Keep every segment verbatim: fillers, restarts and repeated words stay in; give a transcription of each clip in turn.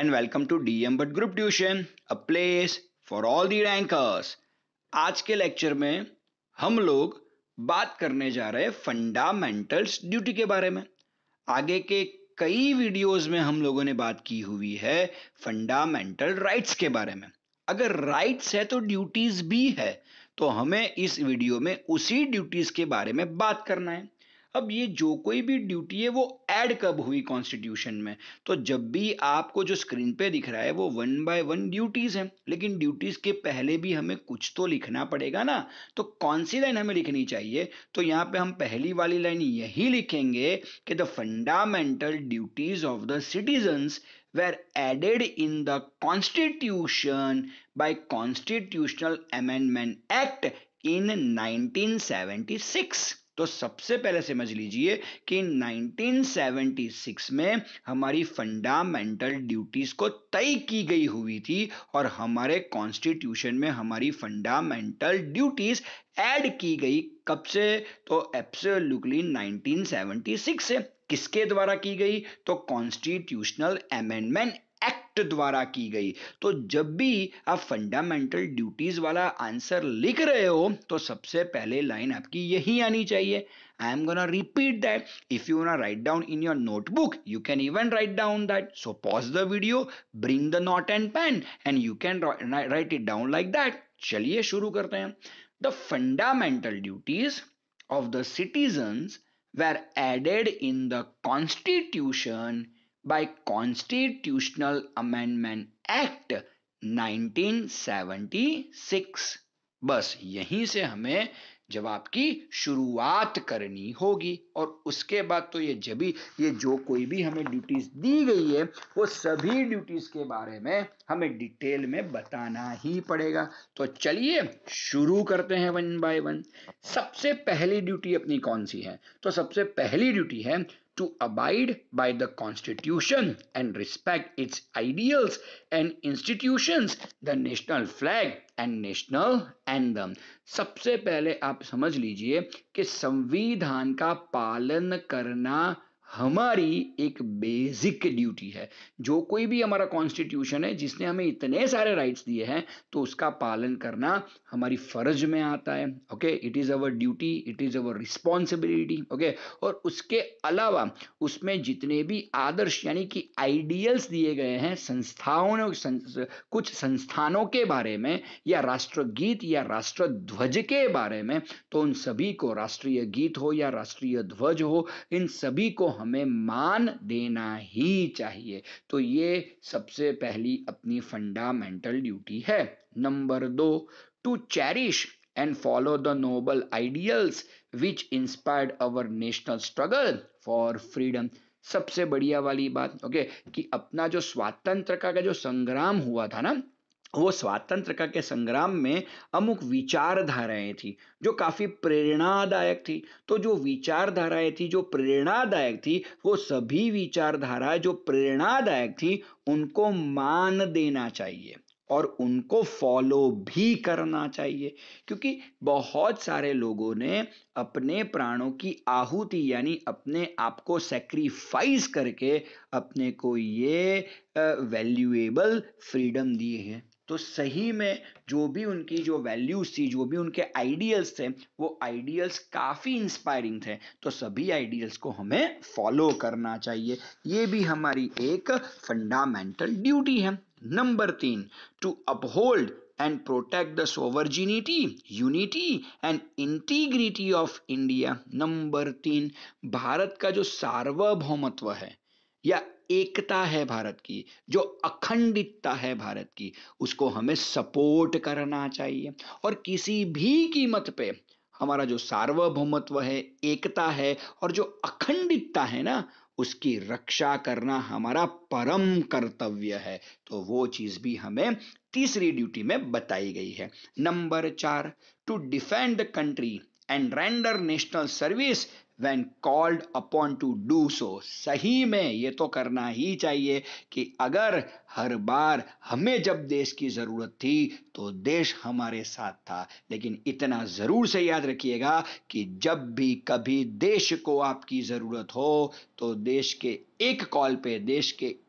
and welcome to D M Bhatt Group Tuition, a place for all the rankers. आज के lecture में हम लोग बात करने जा रहे हैं फंडामेंटल्स ड्यूटी के बारे में। आगे के कई वीडियोस में हम लोगों ने बात की हुई है फंडामेंटल राइट्स के बारे में। अगर राइट्स है तो ड्यूटीज भी है, तो हमें इस वीडियो में उसी ड्यूटीज के बारे में बात करना है। अब ये जो कोई भी ड्यूटी है वो ऐड कब हुई कॉन्स्टिट्यूशन में, तो जब भी आपको जो स्क्रीन पे दिख रहा है वो वन बाय वन ड्यूटीज हैं, लेकिन ड्यूटीज के पहले भी हमें कुछ तो लिखना पड़ेगा ना। तो कौन सी लाइन हमें लिखनी चाहिए? तो यहाँ पे हम पहली वाली लाइन यही लिखेंगे कि the fundamental duties of the citizens were added in the constitution by constitutional amendment act in nineteen seventy six. तो सबसे पहले समझ लीजिए कि नाइनटीन सेवेंटी सिक्स में हमारी फंडामेंटल ड्यूटीज को तय की गई हुई थी और हमारे कॉन्स्टिट्यूशन में हमारी फंडामेंटल ड्यूटीज ऐड की गई। कब से? तो एब्सोल्युटली नाइनटीन सेवेंटी सिक्स से। किसके द्वारा की गई? तो कॉन्स्टिट्यूशनल अमेंडमेंट एक्ट द्वारा की गई। तो जब भी आप फंडामेंटल ड्यूटीज वाला आंसर लिख रहे हो तो सबसे पहले लाइन आपकी यही आनी चाहिए। I am gonna repeat that. If you want write down in your notebook you can even write down that. So pause the video, bring the note and pen and you can write it down like that. चलिए शुरू करते हैं। The fundamental duties of the citizens were added in the constitution by constitutional amendment act nineteen seventy six. बस यहीं से हमें जवाब की शुरुआत करनी होगी और उसके बाद तो ये जब भी ये जो कोई भी हमें ड्यूटीज दी गई है वो सभी ड्यूटीज के बारे में हमें डिटेल में बताना ही पड़ेगा। तो चलिए शुरू करते हैं वन बाय वन। सबसे पहली ड्यूटी अपनी कौन सी है? तो सबसे पहली ड्यूटी है to abide by the constitution and respect its ideals and institutions, the national flag and national anthem। सबसे पहले आप समझ लीजिए कि संविधान का पालन करना हमारी एक बेसिक ड्यूटी है। जो कोई भी हमारा कॉन्स्टिट्यूशन है जिसने हमें इतने सारे राइट्स दिए हैं तो उसका पालन करना हमारी फर्ज में आता है। Okay, it is our duty, it is our responsibility. Okay, और उसके अलावा उसमें जितने भी आदर्श यानी कि आइडियल्स दिए गए हैं संस्थाओं ने संस, कुछ संस्थानों के बारे में या राष्ट्रगीत या राष्ट्र ध्वज के बारे में, तो उन सभी को, राष्ट्रीय गीत हो या राष्ट्रीय ध्वज हो, इन सभी को हमें मान देना ही चाहिए। तो ये सबसे पहली अपनी फंडामेंटल ड्यूटी है। नंबर दो, to cherish and follow the noble ideals which inspired our national struggle for freedom। सबसे बढ़िया वाली बात ओके okay, कि अपना जो स्वातंत्रता का जो संग्राम हुआ था ना, वो स्वातंत्र के संग्राम में अमुक विचारधाराएं थी जो काफी प्रेरणादायक थी। तो जो विचारधाराएं थी जो प्रेरणादायक थी, वो सभी विचारधाराएं जो प्रेरणादायक थी उनको मान देना चाहिए और उनको फॉलो भी करना चाहिए, क्योंकि बहुत सारे लोगों ने अपने प्राणों की आहुति यानी अपने आप को सैक्रिफाइस करके अपने को ये वैल्यूएबल फ्रीडम दी है। तो सही में जो भी उनकी जो वैल्यूज थी, जो भी उनके आइडियल्स थे, वो आइडियल्स काफी इंस्पायरिंग थे। तो सभी आइडियल्स को हमें फॉलो करना चाहिए। ये भी हमारी एक फंडामेंटल ड्यूटी है। नंबर तीन, to uphold and protect the sovereignty, unity and integrity of India। Number तीन, भारत का जो सार्वभौमत्व है या एकता है भारत की, जो अखंडितता है भारत की, उसको हमें सपोर्ट करना चाहिए और किसी भी कीमत पे हमारा जो सार्वभौमत्व है, एकता है और जो अखंडितता है ना, उसकी रक्षा करना हमारा परम कर्तव्य है। तो वो चीज भी हमें तीसरी ड्यूटी में बताई गई है। नंबर चार, to defend the country and render national service when called upon to do so। सही में ये तो करना ही चाहिए कि अगर हर बार हमें जब देश की जरूरत थी तो देश हमारे साथ था, लेकिन इतना जरूर से याद रखिएगा कि जब भी कभी देश को आपकी जरूरत हो तो देश के एक कॉल पे, देश के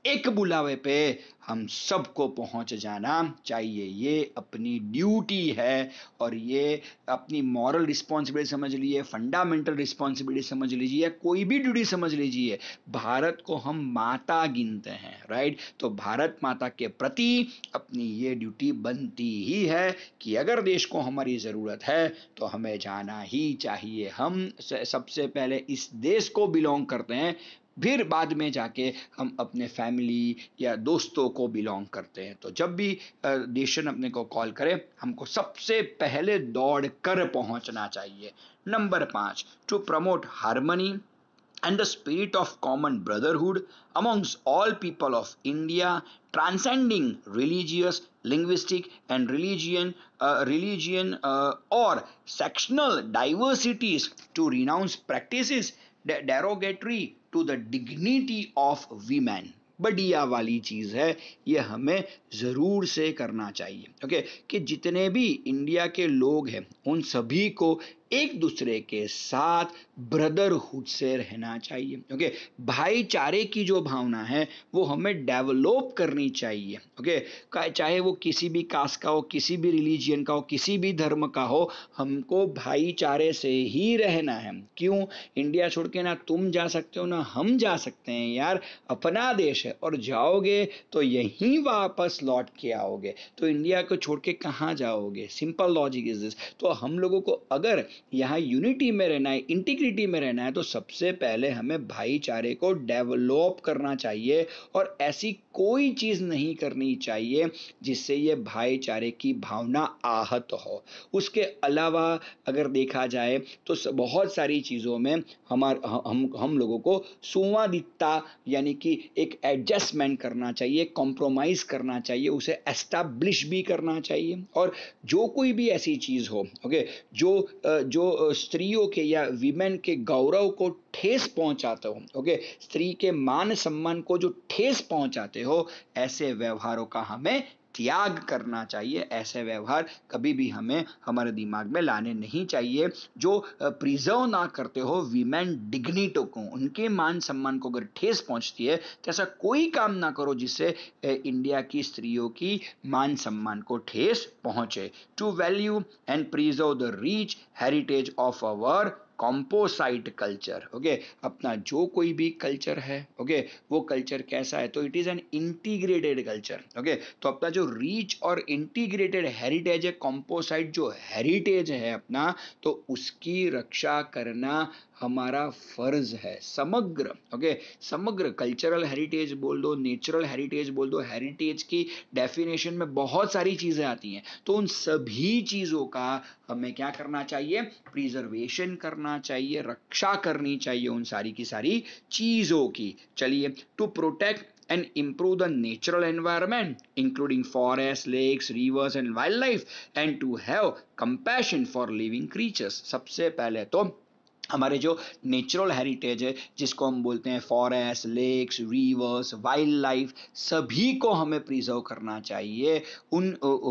एक बुलावे पे हम सबको पहुंच जाना चाहिए। ये अपनी ड्यूटी है और ये अपनी मॉरल रिस्पॉन्सिबिलिटी समझ लीजिए, फंडामेंटल रिस्पॉन्सिबिलिटी समझ लीजिए, या कोई भी ड्यूटी समझ लीजिए। भारत को हम माता गिनते हैं, राइट? तो भारत माता के प्रति अपनी ये ड्यूटी बनती ही है कि अगर देश को हमारी ज़रूरत है तो हमें जाना ही चाहिए। हम सबसे पहले इस देश को बिलोंग करते हैं, फिर बाद में जाके हम अपने फैमिली या दोस्तों को बिलोंग करते हैं। तो जब भी नेशन अपने को कॉल करे, हमको सबसे पहले दौड़ कर पहुंचना चाहिए। नंबर पाँच, to promote harmony and the spirit of common brotherhood amongst all people of India, transcending religious, linguistic, and religion, uh, religion uh, or sectional diversities, to renounce practices derogatory to the dignity of women। बढ़िया वाली चीज है, ये हमें जरूर से करना चाहिए। Okay okay? कि जितने भी इंडिया के लोग हैं उन सभी को एक दूसरे के साथ ब्रदरहुड से रहना चाहिए। Okay okay? भाईचारे की जो भावना है वो हमें डेवलप करनी चाहिए। Okay okay? चाहे वो किसी भी कास्ट का हो, किसी भी रिलीजियन का हो, किसी भी धर्म का हो, हमको भाईचारे से ही रहना है। क्यों? इंडिया छोड़ के ना तुम जा सकते हो ना हम जा सकते हैं यार, अपना देश है और जाओगे तो यहीं वापस लौट के आओगे, तो इंडिया को छोड़ के कहाँ जाओगे? Simple logic is this. तो हम लोगों को अगर यहाँ यूनिटी में रहना है, इंटीग्रिटी में रहना है, तो सबसे पहले हमें भाईचारे को डेवलप करना चाहिए और ऐसी कोई चीज नहीं करनी चाहिए जिससे ये भाईचारे की भावना आहत हो। उसके अलावा अगर देखा जाए तो बहुत सारी चीजों में हमार हम हम लोगों को संवादिता यानी कि एक एडजस्टमेंट करना चाहिए, कॉम्प्रोमाइज करना चाहिए, उसे एस्टैब्लिश भी करना चाहिए। और जो कोई भी ऐसी चीज हो, ओके, जो जो स्त्रियों के या विमेन के गौरव को ठेस पहुंचाते हो, ओके, स्त्री के मान सम्मान को जो ठेस पहुंचाते हो, ऐसे व्यवहारों का हमें त्याग करना चाहिए। ऐसे व्यवहार कभी भी हमें हमारे दिमाग में लाने नहीं चाहिए जो प्रिजर्व ना करते हो वीमेन डिग्निटी को, उनके मान सम्मान को अगर ठेस पहुंचती है तो ऐसा कोई काम ना करो जिससे इंडिया की स्त्रियों की मान सम्मान को ठेस पहुंचे। To value and preserve the rich heritage of our composite culture. Okay, अपना जो कोई भी कल्चर है, ओके okay, वो कल्चर कैसा है? तो it is an integrated culture. Okay, तो अपना जो रीच और इंटीग्रेटेड हेरिटेज है, कॉम्पोसाइट जो हेरिटेज है अपना, तो उसकी रक्षा करना हमारा फर्ज है। समग्र, ओके okay, समग्र कल्चरल हेरिटेज बोल दो, नेचुरल हेरिटेज बोल दो, हेरिटेज की डेफिनेशन में बहुत सारी चीजें आती हैं, तो उन सभी चीजों का हमें क्या करना चाहिए? प्रिजर्वेशन करना चाहिए, रक्षा करनी चाहिए उन सारी की सारी चीजों की। चलिए, to protect and improve the natural environment including forests, lakes, rivers and wildlife, and to have compassion for living creatures। सबसे पहले तो हमारे जो नेचुरल हेरिटेज है, जिसको हम बोलते हैं forest, lakes, rivers, wildlife, सभी को हमें प्रिजर्व करना चाहिए। उन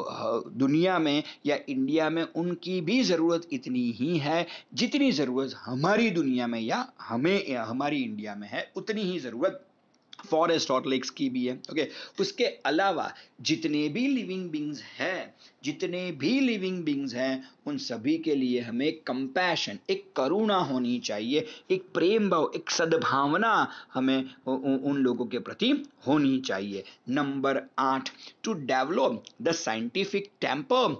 दुनिया में या इंडिया में उनकी भी ज़रूरत इतनी ही है जितनी ज़रूरत हमारी दुनिया में या हमें या हमारी इंडिया में है, उतनी ही ज़रूरत फॉरेस्ट और लेक्स की भी है। Okay okay? उसके अलावा जितने भी लिविंग बींग्स हैं जितने भी लिविंग बींग्स हैं उन सभी के लिए हमें कंपैशन, एक करुणा होनी चाहिए, एक प्रेम भाव, एक सद्भावना हमें उन लोगों के प्रति होनी चाहिए। नंबर आठ, to develop the scientific temper,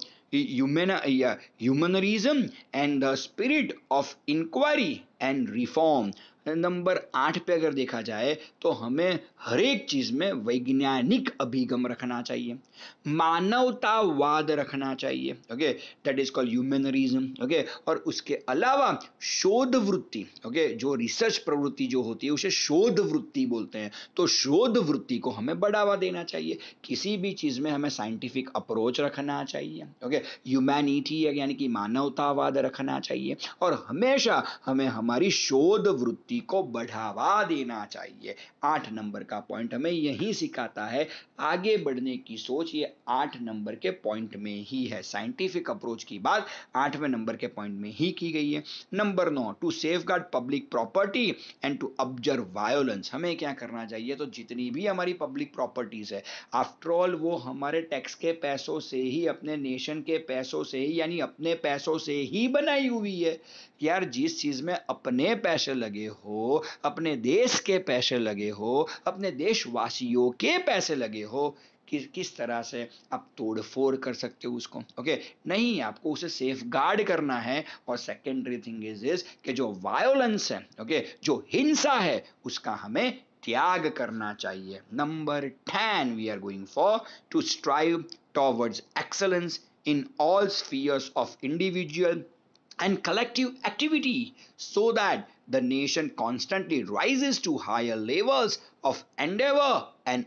humanism and the spirit of inquiry and reform. Number आठ पे अगर देखा जाए तो हमें हर एक चीज में वैज्ञानिक अभिगम रखना चाहिए, मानवतावाद रखना चाहिए। Okay, that is called humanism. Okay, और उसके अलावा शोध वृत्ति, ओके, जो रिसर्च प्रवृत्ति जो होती है उसे शोध वृत्ति बोलते हैं, तो शोध वृत्ति को हमें बढ़ावा देना चाहिए। किसी भी चीज में हमें साइंटिफिक अप्रोच रखना चाहिए। ओके, ह्यूमैनिटी यानी कि मानवतावाद रखना चाहिए और हमेशा हमें हमारी शोध वृत्ति ड्यूटी को बढ़ावा देना चाहिए। आठ नंबर का पॉइंट हमें यही सिखाता है, आगे बढ़ने की सोच ये आठ नंबर के पॉइंट में ही है। साइंटिफिक अप्रोच की बात आठवें नंबर के पॉइंट में ही की गई है। नंबर नौ, to safeguard public property and to observe violence. हमें क्या करना चाहिए, तो जितनी भी हमारी पब्लिक प्रॉपर्टीज है, आफ्टर ऑल वो हमारे टैक्स के पैसों से ही, अपने नेशन के पैसों से ही, यानी अपने पैसों से ही बनाई हुई है। यार जिस चीज में अपने पैसे लगे हो, अपने देश के पैसे लगे हो, अपने देशवासियों के पैसे लगे हो, कि, किस तरह से आप तोड़ फोड़ कर सकते हो उसको। ओके, नहीं, आपको उसे सेफ गार्ड करना है। और सेकेंडरी थिंग इज इज कि जो वायोलेंस है, ओके, जो हिंसा है, उसका हमें त्याग करना चाहिए। Number ten, we are going for to strive towards excellence in all spheres of individual and collective activity so that the nation constantly rises to higher levels of endeavor and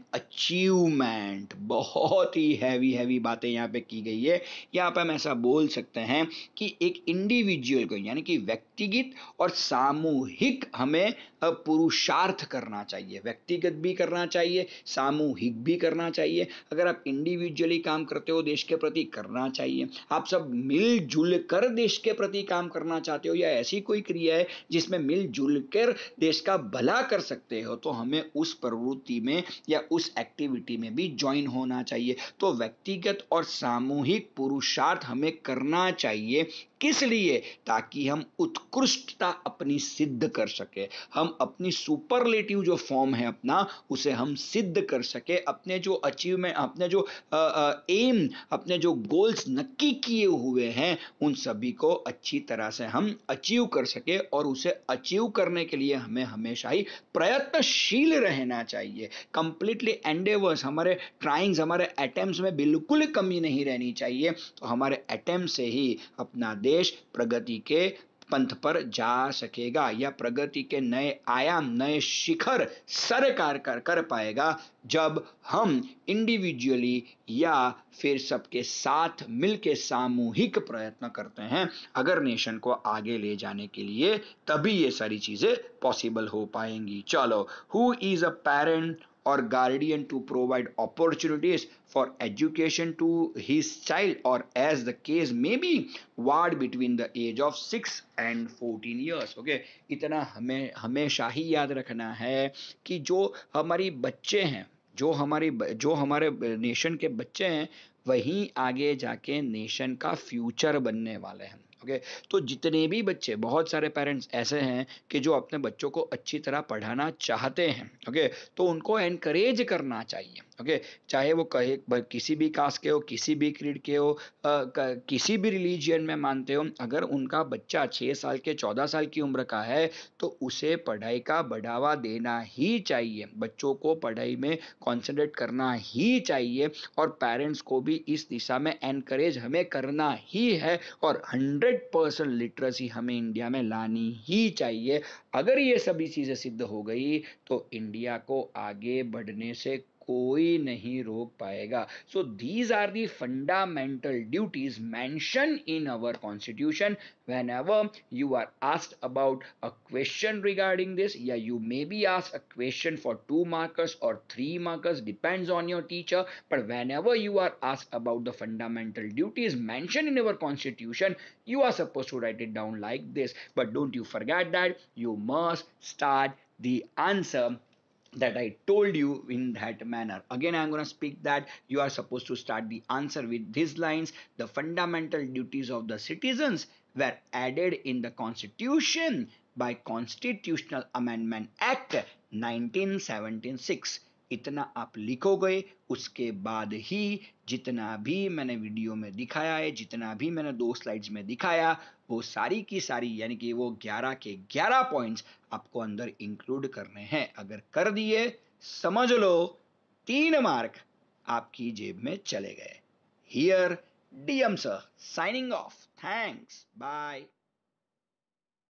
achievement. बहुत ही heavy heavy बातें यहाँ पे की गई है। यहाँ पे हम ऐसा बोल सकते हैं कि एक इंडिविजुअल को, यानी कि व्यक्तिगत और सामूहिक हमें पुरुषार्थ करना चाहिए। व्यक्तिगत भी करना चाहिए, सामूहिक भी करना चाहिए। अगर आप इंडिविजुअली काम करते हो, देश के प्रति करना चाहिए। आप सब मिलजुल कर देश के प्रति काम करना चाहते हो, या ऐसी कोई क्रिया है जिसमें मिलजुल कर देश का भला कर सकते हो, तो हमें उस प्रवृत्ति में या उस एक्टिविटी में भी ज्वाइन होना चाहिए। तो व्यक्तिगत और सामूहिक पुरुषार्थ हमें करना चाहिए। किस लिए? ताकि हम उत्कृष्टता अपनी सिद्ध कर सके, हम अपनी सुपरलेटिव जो फॉर्म है अपना, उसे हम सिद्ध कर सके। अपने जो अचीवमेंट, अपने जो एम, अपने जो गोल्स नक्की किए हुए हैं, उन सभी को अच्छी तरह से हम अचीव कर सके। और उसे अचीव करने के लिए हमें हमेशा ही प्रयत्नशील रहना चाहिए। कंप्लीटली एंडेवर्स, हमारे ट्राइंग्स, हमारे अटेम्प्ट्स में बिल्कुल कमी नहीं रहनी चाहिए। तो हमारे अटेम्प्ट से ही अपना देश प्रगति के पंथ पर जा सकेगा, या प्रगति के नए आयाम, नए शिखर सर कार कर कर पाएगा, जब हम इंडिविजुअली या फिर सबके साथ मिलके सामूहिक प्रयत्न करते हैं। अगर नेशन को आगे ले जाने के लिए, तभी ये सारी चीजें पॉसिबल हो पाएंगी। चलो, who is a parent or guardian to provide opportunities for education to his child, or as the case may be, ward between the age of six and fourteen years. okay, इतना हमें हमेशा ही याद रखना है कि जो हमारी बच्चे हैं, जो हमारी जो हमारे नेशन के बच्चे हैं, वहीं आगे जाके नेशन का फ्यूचर बनने वाले हैं। Okay okay? तो जितने भी बच्चे, बहुत सारे पेरेंट्स ऐसे हैं कि जो अपने बच्चों को अच्छी तरह पढ़ाना चाहते हैं। Okay okay? तो उनको एनकरेज करना चाहिए। Okay okay? चाहे वो कहे किसी भी कास्ट के हो, किसी भी क्रीड के हो, आ, किसी भी रिलीजियन में मानते हो, अगर उनका बच्चा छः साल के चौदह साल की उम्र का है, तो उसे पढ़ाई का बढ़ावा देना ही चाहिए। बच्चों को पढ़ाई में कॉन्सेंट्रेट करना ही चाहिए, और पेरेंट्स को भी इस दिशा में एनकरेज हमें करना ही है। और हंड्रेड परसेंट लिटरेसी हमें इंडिया में लानी ही चाहिए। अगर ये सभी चीजें सिद्ध हो गई, तो इंडिया को आगे बढ़ने से कोई नहीं रोक पाएगा। So these are the fundamental duties mentioned in our constitution. Whenever you are asked about a question regarding this, yeah, you may be asked a question for two markers or three markers, depends on your teacher. But whenever you are asked about the fundamental duties mentioned in our constitution, you are supposed to write it down like this. But don't you forget that you must start the answer that I told you in that manner. Again, I'm going to speak that you are supposed to start the answer with these lines. The fundamental duties of the citizens were added in the Constitution by Constitutional Amendment Act nineteen seventy-six. इतना आप लिखोगे, उसके बाद ही जितना भी मैंने video में दिखाया है, जितना भी मैंने दो स्लाइड्स में दिखाया, वो सारी की सारी, यानी कि वो ग्यारह के ग्यारह पॉइंट्स आपको अंदर इंक्लूड करने हैं। अगर कर दिए, समझ लो तीन मार्क आपकी जेब में चले गए। Here DM sir signing off. Thanks, bye.